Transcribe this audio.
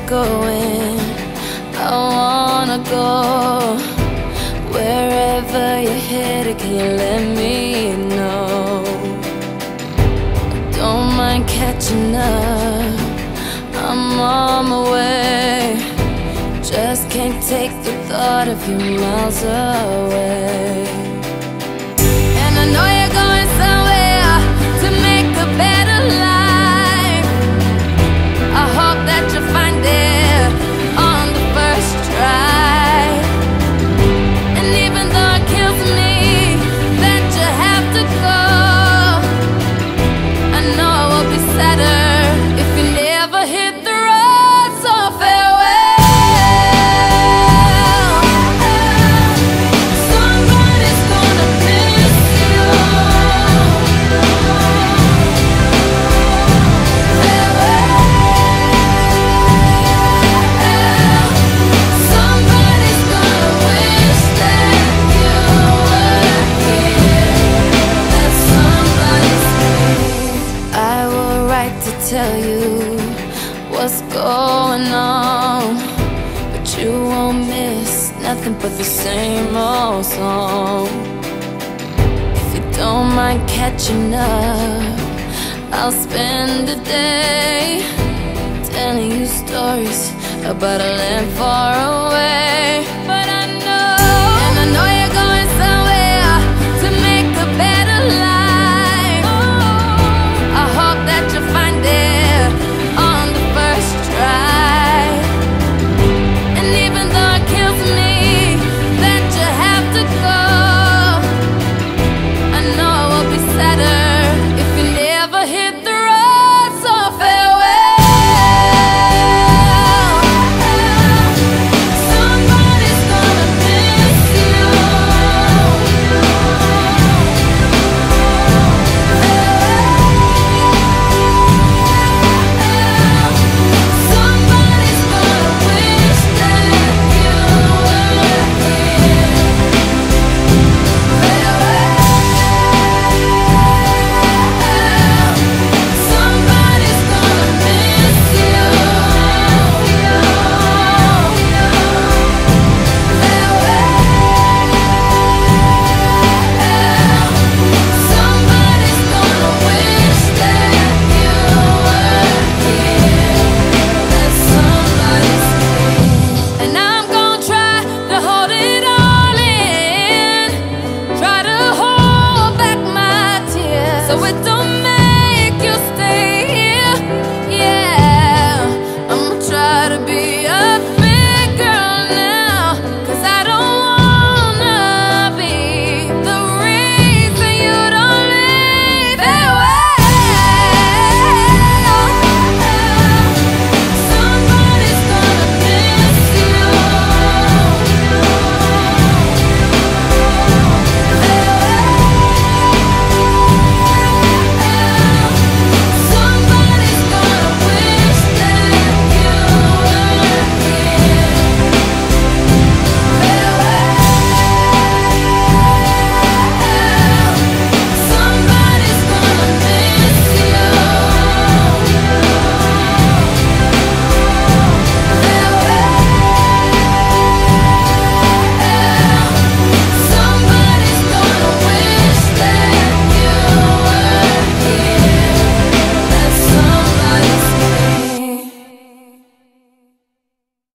going. I wanna go wherever you're headed. Can you let me know? Don't mind catching up, I'm on my way. Just can't take the thought of you miles away. And I know you're going somewhere to make a better life. I hope that you find it on the first try. And even though it kills me that you have to go, I know it will be sadder if you never hit the road. So farewell. Somebody's gonna miss you. Somebody's gonna wish that you were here. That somebody's me. I will write to tell you what's going on, but you won't miss nothing but the same old song. If you don't mind catching up, I'll spend a day telling you stories about a land far away.